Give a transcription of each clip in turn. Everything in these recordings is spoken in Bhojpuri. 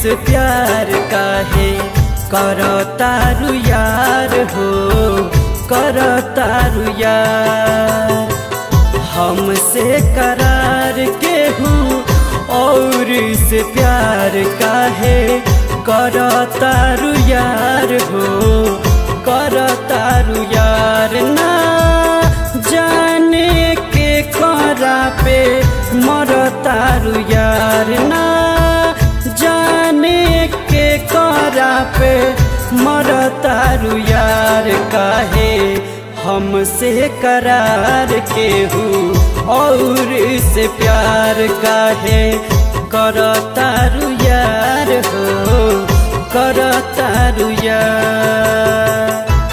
से प्यार काहे करतारू यार हो करतारू यार। हमसे करार के हूँ और से प्यार काहे करतारू यार हो करतारू यार। ना जाने के करा पे मरतारू यार, ना जाने के करा पे मरतारू यार। काहे हमसे करार के हूँ और से प्यार काहे करतारू यार हो करतारू यार।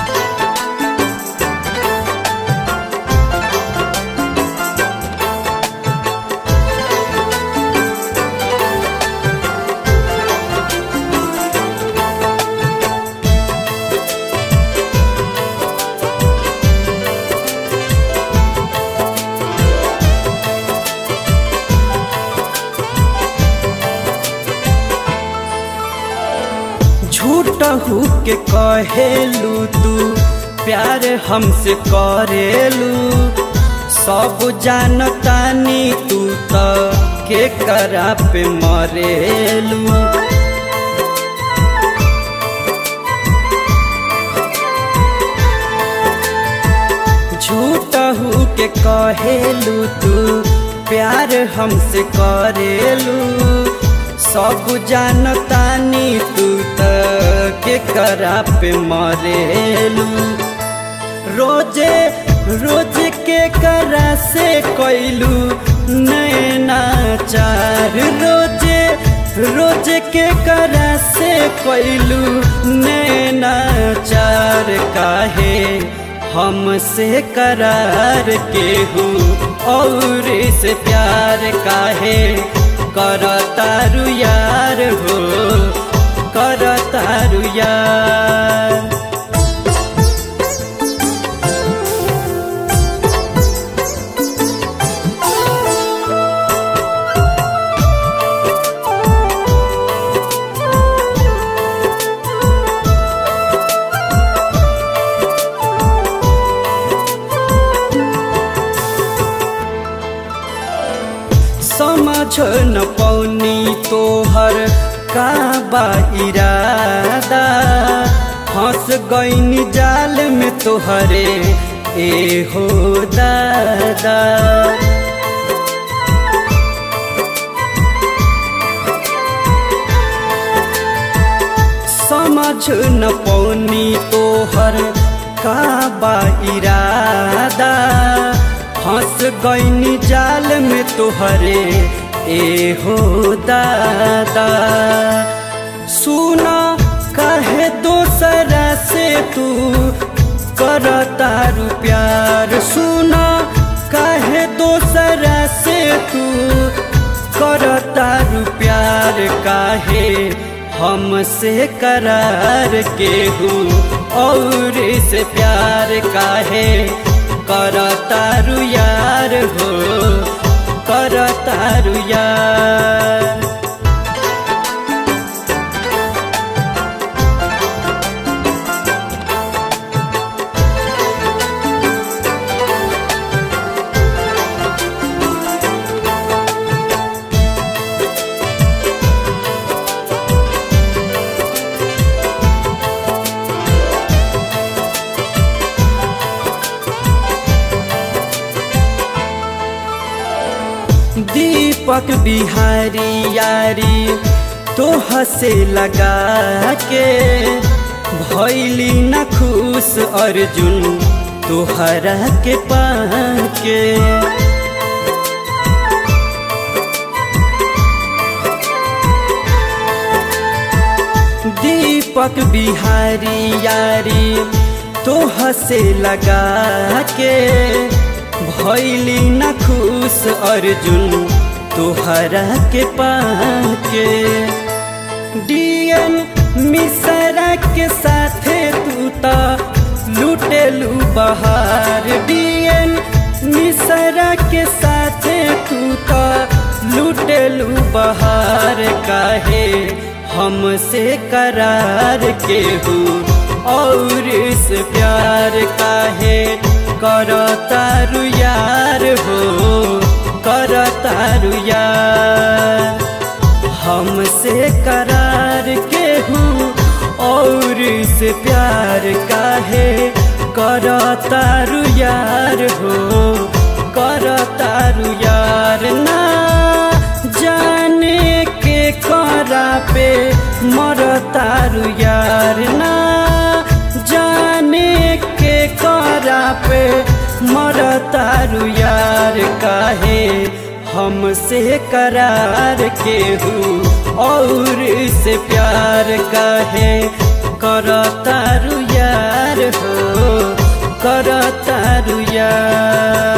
झूठहू के कहेलू तू प्यार हमसे करेलू, सब जानतानी तू तो के करा पे मरेलू। झूठहू के कहेलू तू प्यार हमसे करेलू, सब जानतानी तू के करा पे मरेलू। रोजे रोज के करा से कैलू नैना चार, रोजे रोज के करा से कैलू नैना चार। काहे हमसे करार के हूँ और से प्यार काहे करतारू यार हो करतारू यार। समझ न पौनी तोहर का बा इरादा, फंस गईनी जाल में तोहरे ए हो दादा। समझ न पौनी तोहर का बा इरादा, फंस गईनी जाल में तोहरे ए हो दादा। सुना काहे दोसरा से तू करतारू प्यार, सुना काहे दोसरा से तू करतारू प्यार। काहे हमसे करार के हूँ और से प्यार काहे करतारू यार हो करतारू यार। दीपक बिहारी यारी तो हसे लगा के, भैली न खुश अर्जुन तोहरा के पाके। दीपक बिहारी यारी तो हसे लगा के, भैली न खुश अर्जुन तोहरा के पाके। डीएन मिश्रा के साथे तू ता लुटेलू बहार, डीएन मिश्रा के साथे तू ता लुटेलू बहार। काहे हमसे करार केहू और से प्यार काहे करतारू यार हो करतारू यार। हमसे करार केहू और से प्यार काहे करतारू यार हो करतारू यार। ना जाने के करा पे मरतारू यार, ना जाने के करा पे मरतारू यार। काहे हमसे करार केहू और से प्यार काहे करतारू यार हो करतारू यार।